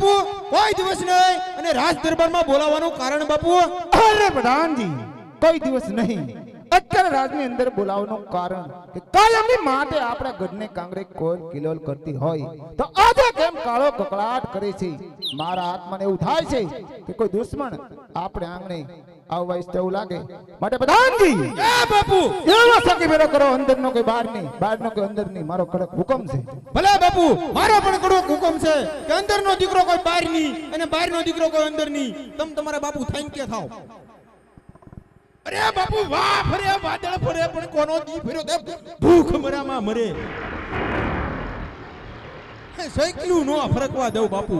બાપુ કોઈ દિવસ નહીં. અને રાજ દરબારમાં બોલાવવાનું કારણ બાપુ? અરે પ્રધાનજી કોઈ દિવસ નહીં, અત્યારે રાજની અંદર બોલાવવાનું કારણ કે કાયમની માટે આપણા ગઢને કાંગરે કોઈ કિલોલ કરતી હોય તો આજે કેમ કાળો કકળાટ કરે છે. મારા આત્માને એવું થાય છે કે કોઈ દુશ્મન આપણે આંગણે આવવા ઈચ્છે એવું લાગે. માટે પ્રધાનજી એ બાપુ એવો સખી ભેરો કરો, અંદરનો કોઈ બહારનો કોઈ અંદરની, મારો કડક હુકમ છે. ભલે બાપુ મારો પણ કડક હુકમ છે કે અંદરનો દીકરો કોઈ બહારની અને બહારનો દીકરો કોઈ અંદરની. તમારા બાપુ થઈને કે થાવ. અરે બાપુ વાહ ફરે વાદળ ફરે પણ કોનો દી ફર્યો તે ભૂખ મરામાં મરે. સાયકલું નો ફરકવા દઉં બાપુ.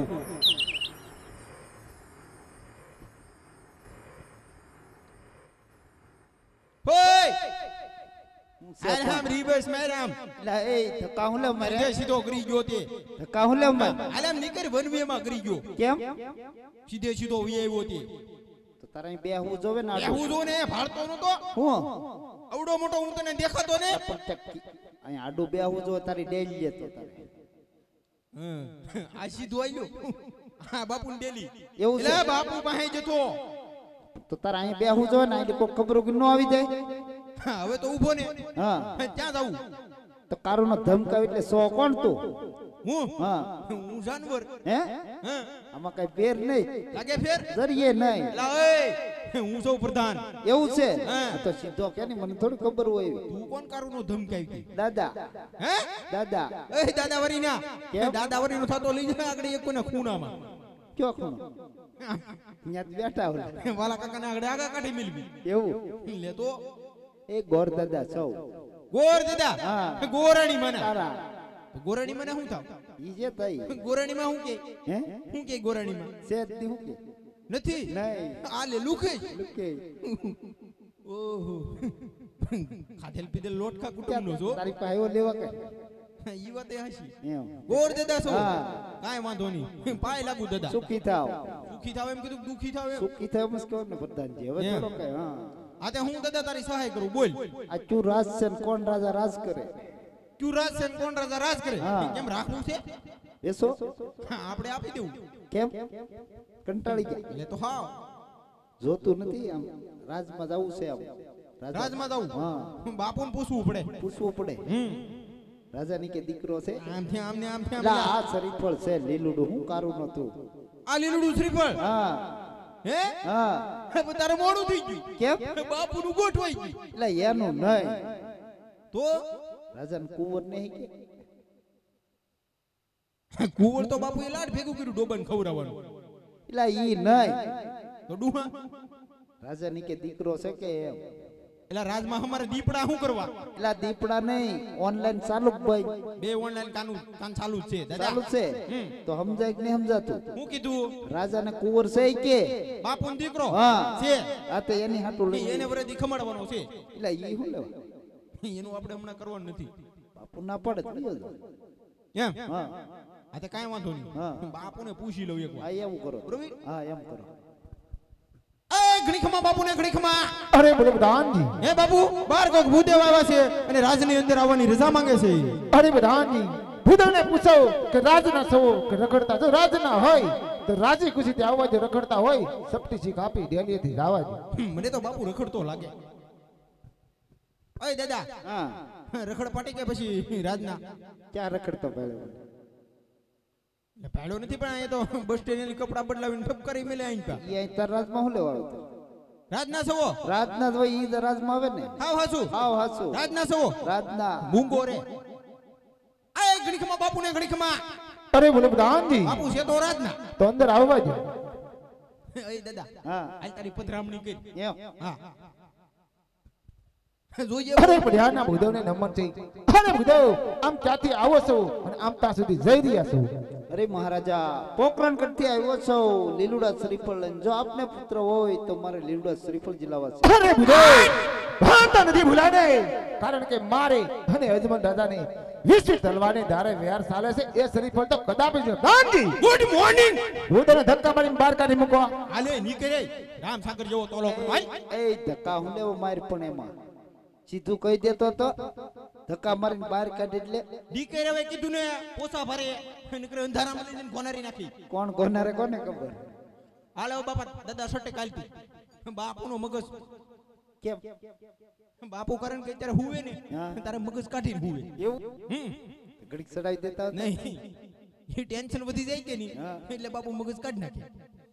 આરામ રીબસ મેરામ લા એ ધક્કા હું લે મારે જે સીધો કરી ગયો તે ધક્કા હું લે મારે આલામ નીકળ વનવે માં કરી ગયો. કેમ સીધો વી આવ્યો તે. તો તારે બે હું જોવે ને હું જો ને ભાળતો નતો. હું આવડો મોટો હું તને દેખાતો ને. અહીં આડું બે હું જો તારી ડેલી લેતો તારે. આ સીધો આવ્યો. હા બાપુ ને ડેલી એવું છે. એટલે બાપુ પાસે જતો. તો તારે અહીં બે હું જો ને એટલે કોઈ ખબર કે ન આવી જાય. હા હવે તો ઊભો ને. હા ક્યાં જાવું? તો કારો નો ધમકાવ એટલે સો કોણ તું? હું હા હું જાનવર. હે હા આમાં કઈ ફેર નહીં, લાગે ફેર? જરીએ નહીં. લા એ હું સૌ પ્રધાન. એવું છે? હા. તો સીધો કે ની મને થોડી ખબર હોય. તું કોણ કારું નો ધમકાવી? દાદા હે દાદા એ દાદાવરી ના કેમ? દાદાવરી નો થતો લઈ જાય આગળ એક કોને ખૂણામાં. કયો ખૂણો? અહીંયા બેઠા હોય. વાલા કાકાને આગળ આગા કાઢી મિલવી. એવું લે તો એ ગોર દાદા સૌ ગોર દાદા. હા. ગોરાણી મને. તારા ગોરાણી મને શું થાવ? ઈ જે તઈ ગોરાણી માં શું કે? હે શું કે ગોરાણી માં? સેજ દી હું કે નથી. નહીં આ લે લુખે જ. લુકે ઓહો ખાધેલ પીધેલ લોટકા કુટુંબ નો છો. તારી પાસે આવ્યો લેવા કે ઈ વાતે હાસી. એમ ગોર દાદા છો. હા. કાંઈ વાંધો નહીં. પાય લાગુ દાદા. સુખી થાવ સુખી થાવ એમ કીધું દુખી થાવ એમ. સુખી થાવ મસ્ત કહો ને પ્રધાનજી. હવે એમ. થોડો કઈ હા આ તે હું દાદા તારી સહાય કરું બોલ. આ તું રાજ છે ને કોણ રાજા રાજ કરે? ક્યુ રાજ છે ને કોણ રાજા રાજ કરે? હા. કેમ રાખવું છે? એસો હા, આપણે આપી દેવું. કેમ કંટાળી ગયા? એટલે તો હાવ જોતું નથી આમ રાજમાં જવું છે આમ રાજમાં જાવું. હા બાપુને પૂછવું પડે. પૂછવું પડે. રાજાની કે દીકરો છે? આમથી આમને આમથી લા આમ. આ શરીફળ છે લીલુડું હું કારું નતું. આ લીલુડું શ્રીફળ. હા હે હા હવે તારે મોડું થઈ ગયું. કેમ? બાપુનું ગોઠવાઈ ગયું. એટલે એનું નહીં, તો રાજાને કુંવર નહીં કે કુંવર તો બાપુએ લાડ ભેગું કર્યું ડોબાને ખવડાવવાનું. એટલે ઈ નહીં, તો ડુહા રાજાની કે દીકરો છે કે એમ. એટલે રાજમાં અમારે દીપડા શું કરવા? એટલે દીપડા નહીં, ઓનલાઈન ચાલુ જ ભાઈ બે ઓનલાઈન કાન ચાલુ જ છે દાદા. ચાલુ છે. તો સમજાય કે નહીં સમજાતું? હું કીધું રાજાને કુંવર છે ઈ કે બાપુનો દીકરો હા છે. આ તો એની હાટું લઈ એને વરેથી ખમાડવાનો છે. એટલે ઈ હું લેવા એનું આપણે હમણાં કરવાનું નથી. બાપુ ના પડે તો લ્યો જો. એમ હા આ તો કાંઈ વાંધો હા. નહીં. બાપુને પૂછી લઉં એકવાર. હા એમ કરો. બરોબર? હા એમ કરો. એ ઘણી ખમા બાપુને ઘણી ખમા. અરે બોલો પ્રધાનજી. હે બાપુ બાર કોક ભૂદેવ આવ્યા છે અને રાજની અંદર આવવાની રજા માંગે છે. અરે પ્રધાનજી ભૂદેવને પૂછો કે રાજના છો કે રખડતા? જો રાજના હોય તો રાજી ખુશીથી આવવા જો, રખડતા હોય સપટી શીખ આપી ડેલીથી રાવા જો. મને તો બાપુ રખડતો લાગે. ઓય દાદા હા રખડ પાટી કે પછી રાજના? ક્યાં રખડતો પહેલો? પાડો નથી પણ અહીંયા તો બસ સ્ટેન્ડ કપડા બદલાવીને ઠપકારી મેલે અહીં કા. ઈ અહીં તાર રાજમાં હું લેવા આવતો? રાજના સવો રાજના જ હોય ઈ તો રાજમાં આવે ને. હાવ હાસુ હાવ હાસુ રાજના સવો રાજના. મૂંગો રે. આ ઘણી ખમા બાપુને ઘણી ખમા. અરે બોલો પ્રધાનજી બાપુ છે તો રાજના. તો અંદર આવવા જો. એ દાદા હા હાલ તારી પધરામણી કરી. એમ. હા જોઈએ. અરે પ્રધાનના ભૂદેવને નમન છે. અરે ભૂદેવ આમ ક્યાંથી આવો છો અને આમ ત્યાં સુધી જઈ રહ્યા છો? અરે મહારાજા પોકરણ કરતી આવ્યો છો લીલુડા શ્રીફળ લઈને. જો આપને પુત્ર હોય તો મારે લીલુડા શ્રીફળ જિલાવા છે. અરે ભૂદેવ ભાનતા નથી ભૂલાને, કારણ કે મારે અને અજમલ દાદાને વિશ્વ તલવાને ધારે વ્યાર ચાલે છે. એ શ્રીફળ તો કદાપી જો. Danji good morning. હું તને ધક્કા મારીને બહાર કાઢી મૂકો. હાલે નીકળે રામસાગર જેવો તોલો કરો. એ ધક્કા હું લેવો માર પણ એમાં સીધું કહી દેતો તો ધક્કા મારીને બહાર કાઢી એટલે દીકરે હવે કીધું ને પોસા ભરે નકર અંધારામાં લઈ જઈને ગોનારી નાખી. કોણ ગોનારે કોને ખબર? હાલે હવે બાપા દાદા સટે કાલતી બાપુનો મગજ કેમ બાપુ કારણ કે અત્યારે હુવે ને હા. તારે મગજ કાઢીને હુવે. એવું હમ ઘડીક ચડાવી દેતા હતા? નહીં એ ટેન્શન વધી જાય કે નહીં હા. એટલે બાપુ મગજ કાઢી નાખે.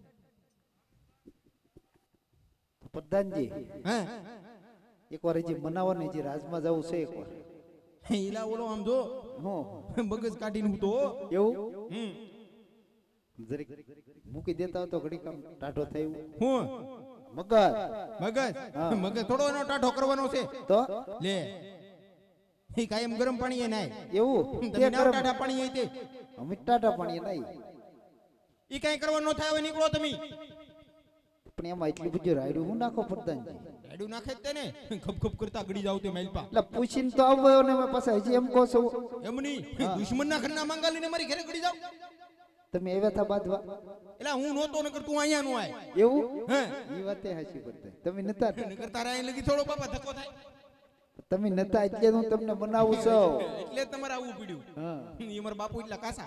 પ્રધાનજી હા એકવાર જે મનાવો ને જે રાજમાં જવું છે એકવાર. ઈલા ઓલો આમ જો હું મગજ કાઢીને હું તો એવું હમ જરીક મૂકી દેતા તો ઘડીક આમ ટાઢો થયું હું મગજ મગજ હા. મગજ થોડો એનો ટાઢો કરવાનો છે તો લે એ કાયમ ગરમ પાણી એ નાય એવું તમે તે નાવ કરમ ટાઢા પાણી એ તે અમે ટાઢા પાણી નહીં ઈ કાઈ કરવાનું ન થાય હવે નીકળો તમે. પણ એમાં એટલું બધું રાયડું હું નાખો પ્રધાનજી? એડું નાખે જ તે ને ખપ ખપ કરતા ગડી જાવ તે મેલપા એટલે પૂછીને તો આવ્યો ને મેં પાછા હજી એમ કહો છો એમની દુશ્મનના ઘરના માંગાલીને મારી ઘરે ગડી જાવ. તમે એવા થા બાંધવા એટલે હું નહોતો નકર તું અહીંયા નો આય એવું હે એ વાતે હાચી પ્રધાન તમે નતા નકર તારા અહીં લગી થોડો બાપા ધક્કો થાય તમે નતા એટલે હું તમને બનાવું છું એટલે જ તમારે આવવું પડ્યું. હા ઈ મારા બાપુ એટલા કાસા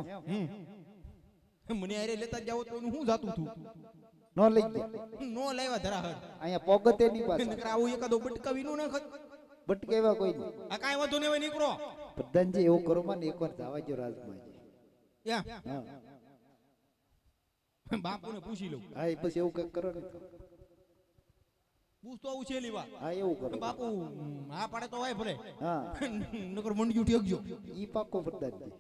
એમ મને આરે લેતા જાવ તો હું જાતું છું નો લઈ ગયા નો લાવ્યા ધરાહર અહીંયા પોગતે ની પાસે નકર આવું એકાદો બટકાવી નો નાખત. બટકેવા કોઈ નહીં આ કાઈ વાંધો નહીં હવે નીકળો પ્રધાનજી એવું કરો માં ને એકવાર જવા જો રાજમાં યા હા બાપુને પૂછી લઉં. હા એ પછી એવું કઈક કરો ને તો. પૂછતો આવું છે લીવા હા એવું કરો બાપુ આ પાડે તો વાય ભલે હા નકર મંડ્યું ઠેકજો. ઈ પાકો પ્રધાનજી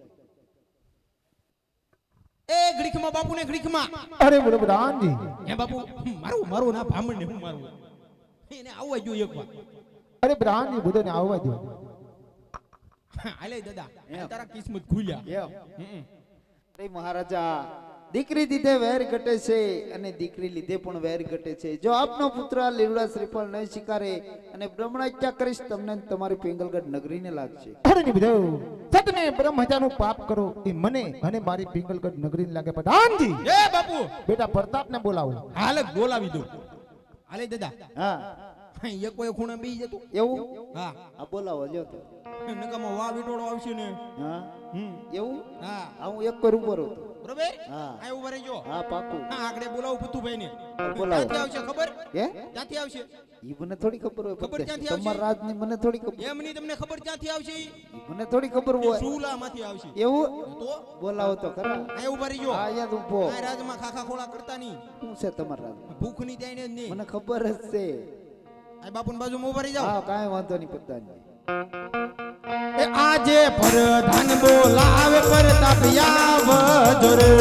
એ ઘડીકમાં બાપુને ઘડીકમાં અરે બોલો પ્રધાનજી હે બાપુ મારું મારું ના ભામણ ને હું મારું એને આવવા જોઈએ એકવાર. અરે પ્રધાનજી બધો ને આવવા દો હાલે દાદા આ તારા કિસ્મત ખુલ્યા. અરે મહારાજા દીકરી દીધે વેર ઘટે છે અને દીકરી લીધે પણ વેર ઘટે છે. જો આપનો પુત્ર લીલુડા શ્રીફળ નહીં સ્વીકારે અને બ્રહ્મણહત્યા કરીશ તમને ને તમારી પિંગલગઢ નગરીને લાગશે. અરે નિબધો સતને બ્રહ્મ હજારનું પાપ કરો એ મને અને મારી પિંગલગઢ નગરીને લાગે. પ્રધાનજી એ બાપુ બેટા પ્રતાપને બોલાવો. હાલ જ બોલાવી દો. હાલે દાદા હા એક કોઈ ખૂણે બેહી જતું. એવું હા આ બોલાવો લ્યો તો. નકામાં વા વિટોળો આવશે ને. હા એવું હા આ હું એક કર ઉપર હતો. બરોબર હા. આ ઉભા રહેજો. હા પાકું હા આગળ બોલાવું પુતુભાઈ ને. બોલાવો. ક્યાંથી આવશે ખબર? હે ક્યાંથી આવશે? ઈ મને થોડી ખબર હોય ખબર પ્રધાન. ક્યાંથી આવશે? તમારા રાજની મને થોડી ખબર એમની તમને ખબર ક્યાંથી આવશે? ઈ મને થોડી ખબર હોય સુલામાંથી આવશે. એવું તો બોલાવો તો ખરા. આ ઉભા રહેજો. હા યાદ ઉભો આ રાજમાં ખાખા ખોળા કરતા નહીં. શું છે તમારા રાજમાં? ભૂખ ની જાય ને જ નહીં. મને ખબર જ છે. આ બાપુની બાજુમાં ઉભા રહી જાઓ. હા કાંઈ વાંધો નહીં પ્રધાનજી. એ આજે પ્રધાન બોલાવે પ્રતાપ આવજો રે.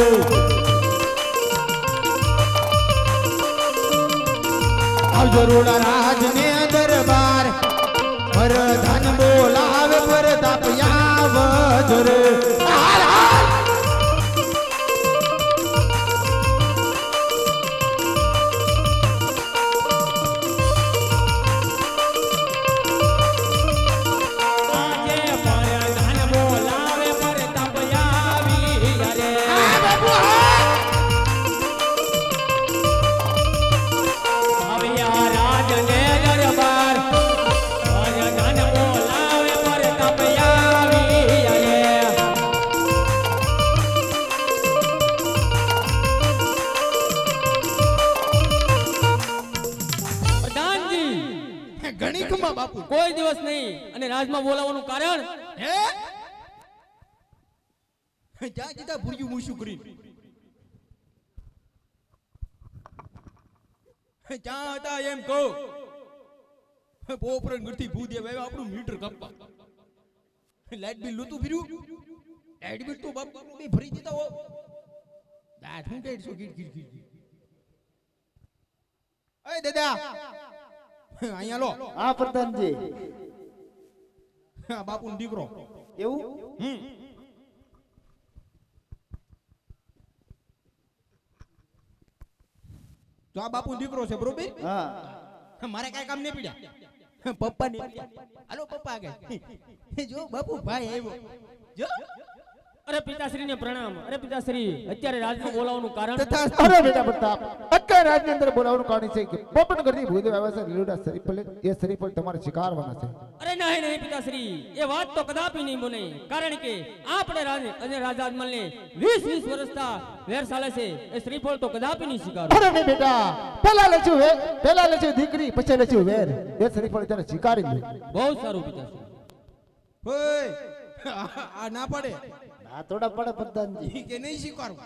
આવજો રોડા રાજને દરબાર પ્રધાન બોલાવે પ્રતાપ આવજો રે. હાલ હાલ ઘણીકમાં બાપુ કોઈ દિવસ નહીં. અને રાજમાં બોલાવવાનું કારણ હે ક્યાં કીધા ભૂર્યું મૂછું કરી ક્યાં હતા એમ કહો. પોપરણ ગરથી ભૂ દે ભાઈ આપણું મીટર કાપવા લાઈટ બિલ નતું ભર્યું. લાઈટ બિલ તો બાપ બે ભરી દીધા હો. દાંત હું કેડ છો ગીટ ગીટ ગીટ. એ દાદા અહીંયા લો. હા પ્રધાનજી હા બાપુનો દીકરો. એવું તો આ બાપુ દીકરો છે બરોબર. હા મારે કઈ કામ નહીં પીડ્યા. પપ્પા ને હાલો પપ્પા આગળ જો બાપુ ભાઈ આવ્યો જો અરે પિતાશ્રીને પ્રણામ. અરે પિતાશ્રી, અત્યારે રાજમાં બોલાવવાનું કારણ? તથા અરે બેટા પ્રતાપ, અત્યારે રાજની અંદર બોલાવવાનું કારણ છે કે પોપટ કરતી ભૂદેવ આવ્યા છે લીલુડા શરીફળ, એ શરીફળ તમારે સ્વીકારવાના છે. અરે નહીં નહીં પિતાશ્રી, એ વાત તો કદાપી નહીં બને. કારણ કે આપણે રાજ અને રાજા અજમલને 20 વર્ષથી વેર ચાલે છે. એ શ્રીફળ તો કદાપી નહીં સ્વીકારો. અરે નહીં બેટા, પહેલા લેશું દીકરી, પછી લેશું વેર. એ શરીફળ ત્યારે સ્વીકારી લે. બહુ સારું પિતાશ્રી. ઓય આ ના પડે આ થોડા પડે પ્રધાનજી. ઈ કે નહીં સ્વીકારવું.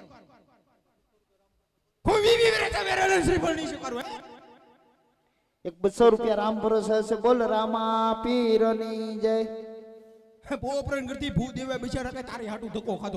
કોઈ વીવી વેરા વેરા શ્રીફળ નહીં સ્વીકારવું. એક 200 રૂપિયા રામ ભરોસે હશે. બોલ રામા પીરની જય. પોપરણ કરતી ભૂદેવે બિચારા કે તારી હાટુ ધક્કો ખાધો.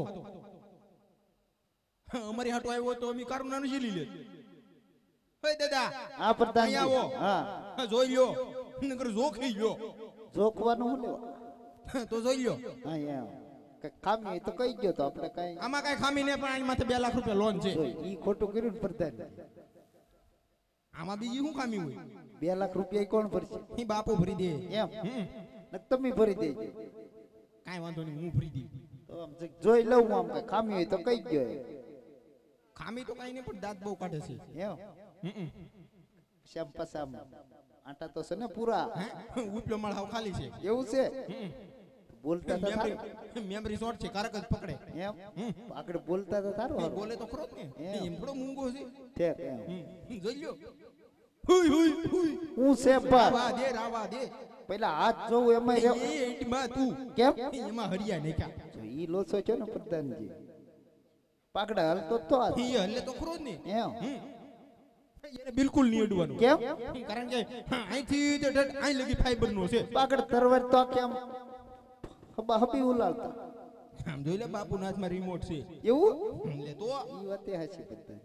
અમારી હાટુ આવ્યો તો અમે કારુણાનું ઝીલી લે. હે દાદા આ પ્રધાનજી. અહીંયા આવો. હા, જોઈ લ્યો નકર જોખી ગયો જોખવાનું હું લેવા. તો જોઈ લ્યો. હા એમ કે ખામી હોય તો કહી ગયો તો આપણે કઈ આમાં કઈ ખામી નહીં, પણ આની માથે 2 લાખ રૂપિયા લોન છે. ઈ ખોટું કર્યું ને પ્રધાનજી. આમાં બીજી શું ખામી હોય? 2 લાખ રૂપિયા ઈ કોણ ભરશે? ઈ બાપો ભરી દે. એમ ને તમે ભરી દેજો. કાઈ વાંધો નહીં, હું ભરી દઈ. તો આમ જોઈ લઉં આમ કે ખામી હોય તો કહી ગયો. ખામી તો કઈ નહીં, પણ દાંત બહુ કાઢે છે. એમ શ્યામ પસામ આટા તો છે ને પૂરા. ઉપલો માળ હાવ ખાલી છે. એવું છે? બોલતા તો સારું. મેમરી શોર્ટ છે, કારક જ પકડે. એમ આગળ બોલતા તો સારું હારું. બોલે તો ખરો જ ને. એમ થોડો મૂંગો છે. ઠેક એમ જોઈ લ્યો. હુઈ હુઈ હુઈ હું છે પર રાવા દે, રાવા દે. પેલા હાથ જોવું એમાં રેવ. એ એટમાં તું કેમ? એમાં હરિયા નાખ્યા. જો ઈ લોસો છે ને પ્રધાનજી. પાકડા હાલતો તો આ. ઈ હલે તો ખરો જ ને. એમ એને બિલકુલ નહીં અડવાનું. કેમ? કારણ કે અહીંથી તે ઢટ અહીં લગી ફાઈબર નો છે. પાકડ તરવાર તો કેમ હબી ઉલાળતા. આમ જોઈ લે, બાપુ ના હાથમાં રિમોટ છે. એવું લે તો ઈ વાતે હાચી પ્રધાન.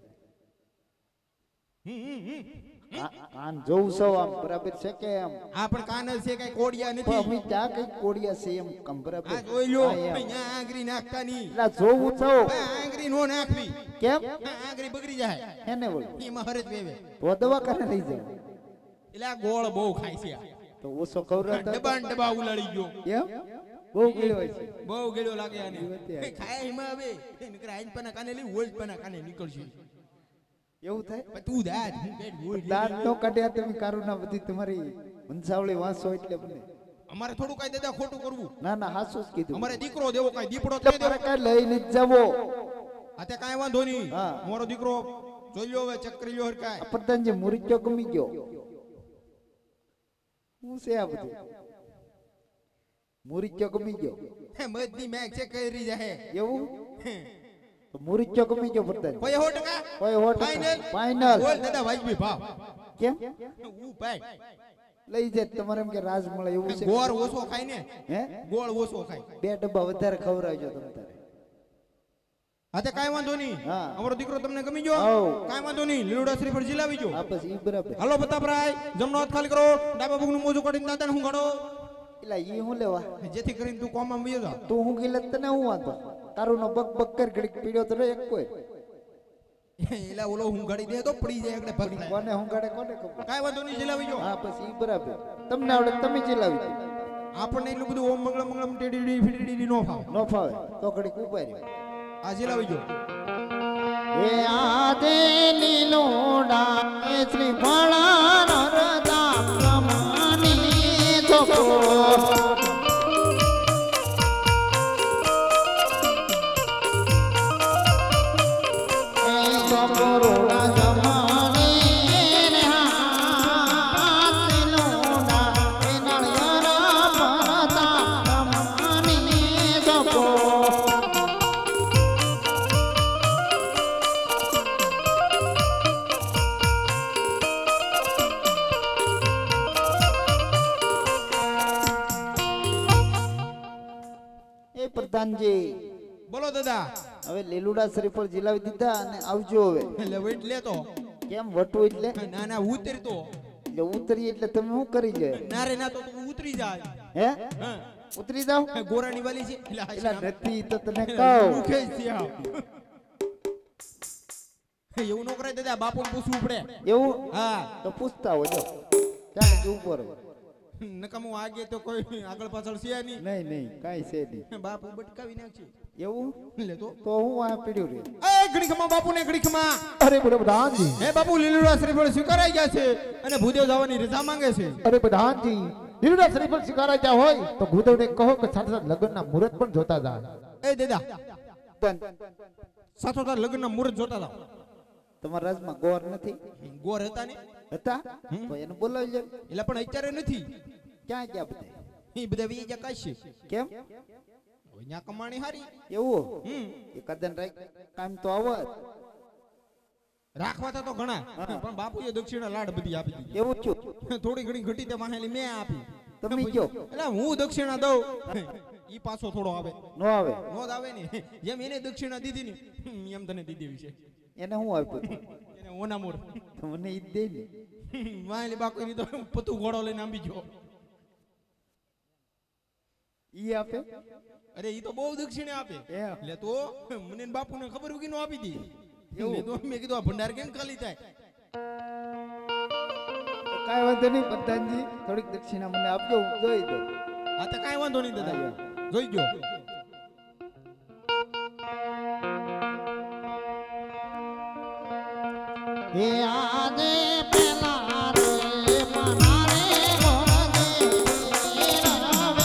કાન જોઉં સૌ આમ બરાબર છે કે એમ? આ પણ કાન જ છે, કઈ કોડિયા પણ નથી. અમે ત્યાં કઈ કોડિયા છે એમ કમ બરાબર. આ જોઈ લ્યો, હા, એમ. અહીંયા આંગળી નાખતા નહીં. એટલે જોવું સૌ આંગળી નો નાખવી. કેમ? આંગળી બગડી જાય. એને બોલ એમાં હરજ વેવે. તો દવાખાને લઈ જાવ. એટલે આ ગોળ બહુ ખાય છે આ. તો ઓછો ખવડાવતા ડબ્બા ને ડબ્બા ઉલાડી ગયો. એમ બહુ ગીળો હોય છે. બહુ ગેડો લાગે આને. ઈ વાત એ. ખાય એમાં હવે નકર આઈન પના કાને લઈ ઓલ્ડ પના કાને નીકળશે. એવું થાય? પણ તું દાદ હું બેડ ઓલ્ડ દાંત નો કાઢ્યા તમે કારુના બધી તમારી વંશાવળી વાંસો એટલે મને. અમારે થોડું કઈ દાદા ખોટું કરવું. ના ના હાસું જ કીધું. અમારે દીકરો દેવો કઈ દીપડો થઈ દેવો. તમારે કઈ લઈને જ જવો. આતે કાઈ વાંધો નહીં. હા. મારો દીકરો જોઈ લ્યો, હવે ચેક કરી લ્યો હરકાય. આ પ્રધાનજી મુરીચો ગમી ગયો. શું છે આ બધું? મુરીચો ગમી ગયો. મધની મેક ચેક કરી જાય. એવું? તો મુરીચો ગમી ગયો પ્રધાન. કોઈ 100%? કોઈ હોટ ફાઇનલ? ફાઇનલ. બોલ દાદા વાજબી ભાવ. કેમ? હું ભાઈ લઈ જાય તમારે એમ કે રાજ મળે એવું છે? ગોળ ઓછો ખાય ને. હે ગોળ ઓછો ખાય. 2 ડબ્બા વધારે ખવડાવજો તમ તારે. આતે કાઈ વાંધો નહીં. હા. અમારો દીકરો તમને ગમી ગયો? હાઉ. કાઈ વાંધો નહીં, લીલુડા શ્રીફળ જીલાવી જો. આ પછી ઈ બરાબર. હાલો બતાભરાય, જમણો હાથ ખાલી કરો, ડાબા પગનું મોજું કાઢીને દાદાને હું ગાડો. એલા ઈ હું લેવા? જેથી કરીને તું કોમમાં વયો જા. તું હું ગીલે તને હું વાંધો? તારું નો બગ બગ કર ઘડીક પીડ્યો તો રે એક કોઈ. એલા ઓલો હું ગાડી દે તો પડી જાય એટલે ભગી. કોને હું ગાડે કોને ખબર? કાઈ વાંધો નહીં, જીલાવી જો. હા પછી ઈ બરાબર. તમને આવડે તમે ચલાવી દો. આપણને એટલું બધું ઓમ મંગળમ મંગળમ ટેડી ફીડી નો ફાવે. નો ફાવે તો ઘડીક ઉભા રહ્યો. આ જીલાવી જો. એ આદે લીલોડા એ શ્રી ભણા નરદા પ્રમાની ધોકો. એ ધોકોરોડા જમાની ને હાથ લીલોડા એ નળિયારા ભરતા પ્રમાની ધોકો. એ પ્રધાનજી બોલો દાદા. હવે લીલુડા શ્રીફળ જીલાવી દીધા અને આવજો હવે. એટલે વેટ લેતો. કેમ વટવું એટલે? ના ના ઉતરતો. એટલે ઉતરી એટલે તમે શું કરી લે? ના રે ના તો તું ઉતરી જાય. હે હા. ઉતરી જાવ? ગોરાની વાલી છે. એટલે આ એલા છે નથી તો તને આમ. કહું. મુખે જ છે આમ. એવું નો કરાય દાદા, બાપુ પૂછવું પડે. એવું? હા. તો પૂછતા હો જો. ચાલ ઉપર. નકામું આગે તો કોઈ આગળ પાછળ છે નહીં. નહીં નહીં કાઈ છે નહીં. બાપુ બટકાવી નાખશે. એવું લે તો તો હું આ પીડ્યું રે એ ઘડીકમાં બાપુને ઘડીકમાં અરે બોલો પ્રધાનજી, હે બાપુ લીલુડા શ્રીફળ સ્વીકારાઈ ગયા છે અને ભૂદેવ જવાની રજા માંગે છે. અરે પ્રધાનજી, લીલુડા શ્રીફળ સ્વીકારાઈ ગયા હોય તો ભૂદેવને કહો કે સાથે સાથે લગ્નના મુહૂર્ત પણ જોતા જાય. એ દાદા પણ સાથોસાથ લગ્નના મુહૂર્ત જોતા જાઓ. તમારા રાજમાં ગોર નથી ગોર હતા ને હતા તો એને બોલાવી લે. એટલે પણ અત્યારે નથી. ક્યાં ગયા બધા? એ બધા વી જા કાશે કેમ હવે ન્યા કમાણી હારી. એવું હમ એકાદન રાખ કામ તો આવત. રાખવા તો ઘણા પણ બાપુએ દક્ષિણા લાડ બધી આપી દીધી. એવું છું થોડી ઘણી ઘટી તે વાહેલી મેં આપી. તમે કયો એટલે હું દક્ષિણા દઉં ઈ પાછો થોડો આવે. નો આવે નો જ આવે ને જેમ એને દક્ષિણા દીધી ને એમ તને દીધી છે. એને હું આપ્યું તું? એને ઓનામોર તો મને ઈ જ દે ને. વાહેલી બાકુની તો પતું ઘોડો લઈને આંબી ગયો. ઈ આપે અરે ઈ તો બહુ દક્ષિણા આપે. એટલે તો મને ને બાપુને ખબર ઉગી નો આપી દી. મેં તો મેં કીધું આ ભંડાર કેમ ખાલી થાય. કાઈ વાંધો નહીં પ્રધાનજી, થોડીક દક્ષિણા મને આપજો, હું જોઈ દઉં. આ તો કાંઈ વાંધો નહીં દાદા, જોઈ ગયો. હે આજે પેલા રે મનારે ગોરજે રવે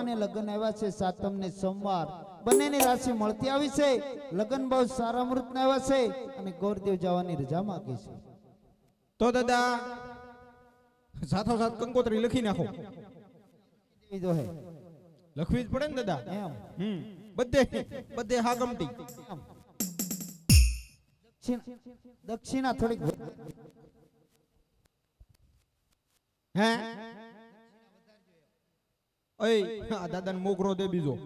બંને લગ્ન આવ્યા છે સાતમ ને સોમવાર બંનેની રાશિ મળતી આવી છે લગ્ન બહુ સારા મુહૂર્ત આવ્યા છે અને ગોરદેવ જવાની રજા માંગે છે તો દાદા સાથોસાથ કંકોત્રી લખી નાખો. એ તો હે લખવી જ પડે ને દાદા. એમ બધે બધે હા ગમતી. દક્ષિણા થોડીક હે ઓય આ દાદાને મોગરો દે બીજો.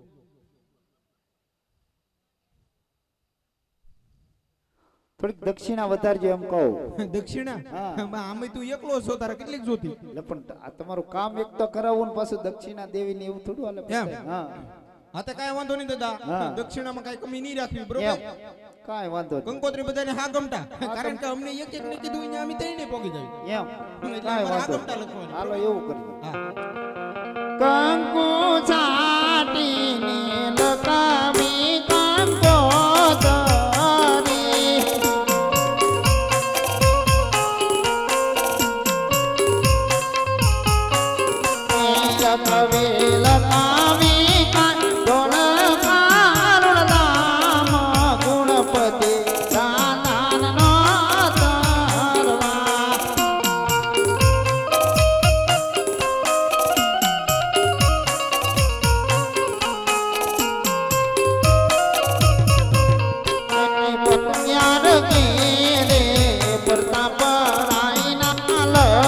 થોડીક દક્ષિણા વધારજો એમ કહું. દક્ષિણા હા. આમે તું એકલો છો તારે કેટલીક જોતી? એટલે પણ આ તમારું કામ એક તો કરાવવું ને પાછું દક્ષિણા દેવી ને એવું થોડું હાલે એમ? પછી. હા હા તો કાંઈ વાંધો નહીં દાદા. હા. દક્ષિણામાં કાંઈ કમી નહીં રાખવી, એમ બરોબર? કાંઈ વાંધો નહીં. કંકોત્રી બધાને હા ગમતા, કારણ કે અમને એક એક ને કીધું અહીંયા અમે ત્રણે પોગી જાય. એમ એટલે કાંઈ અમારે હા વાંધો ગમતા નહીં. લખવાનું. હાલો એવું કરીએ. હા. કંકુ છાટીને લગાવી કંકોતરી લગાવે લગાવી કંકોળ કારુણ રામ ગુણપતિ દાનનો તરવા પત્યાર ગેરે પ્રતાપ રાયના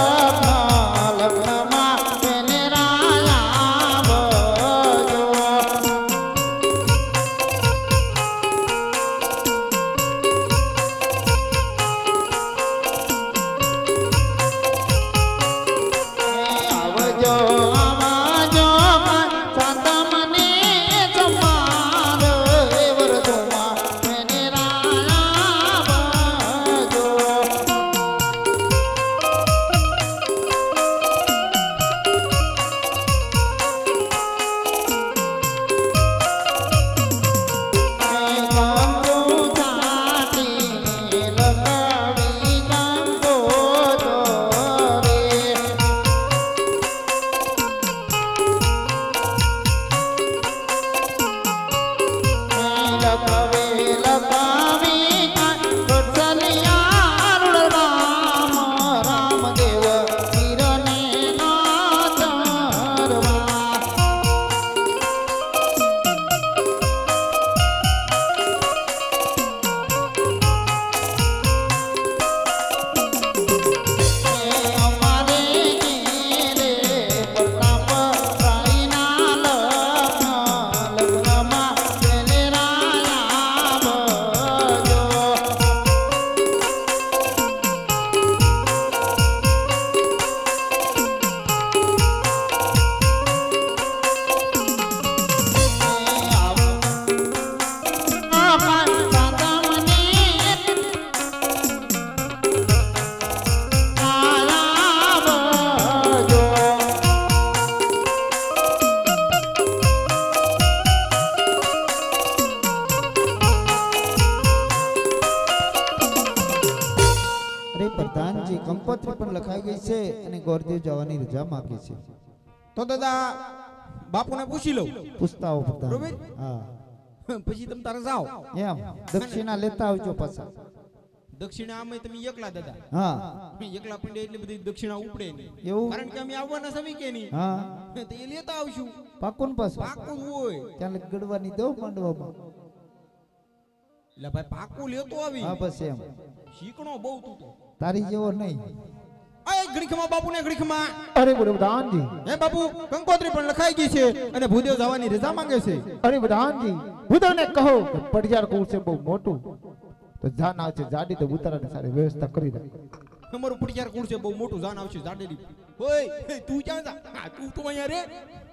લગ્નમાં તેને રાયા બજો આવજો આવજો સાતમને સમાર વરદોમાં તેને રાયા બજો કંકુ છાટીને લગાવી કંકોતરી લગાવે લગાવી કૌશલ્યારુણ રામ રામદેવ વીરને નાતરવા અમારે ઘેરે પ્રતાપ રાયના લગ્નમાં તેને રાયા બજો અરે પ્રધાનજી કંકોત્રી પણ લખાઈ ગઈ છે અને ગોરદેવ જવાની રજા માંગે છે તો દાદા બાપુને પૂછી લઉં, પૂછતા આવો પ્રધાન બરોબર? હા પછી તમે તારે જાઓ. એમ દક્ષિણા લેતા આવજો પાછા દક્ષિણા આમે તમે એકલા દાદા. હા એકલા પંડે એટલી બધી દક્ષિણા ઉપડે નહીં, એવું કારણ કે અમે આવવાના સમય કે નહીં. હા તો એ લેતા આવશું. પાકુન પાછું પાકું હોય ત્યાં ગડવાની દો માંડવામાં એટલે ભાઈ પાકું લેતો આવી. હા બસ એમ શીકણો બહુ તું તો. તારી જેવો નહીં આ ઘડીખમાં બાપુને ઘડીખમાં. અરે પ્રધાનજી, હે બાપુ, કંકોત્રી પણ લખાઈ ગઈ છે અને ભૂદેવ જવાની રજા માંગે છે. અરે પ્રધાનજી, ભૂદેવને કહો કે પડિયાર કુળ છે બહુ મોટું, તો જાન આવશે જાડી તો ઉતારાની સારી વ્યવસ્થા કરી દે. અમારું પડિયાર કુળ છે બહુ મોટું, જાન આવશે જાડેલી. ઓય તું ક્યાં જા? હા, તું તો અહીંયા રે.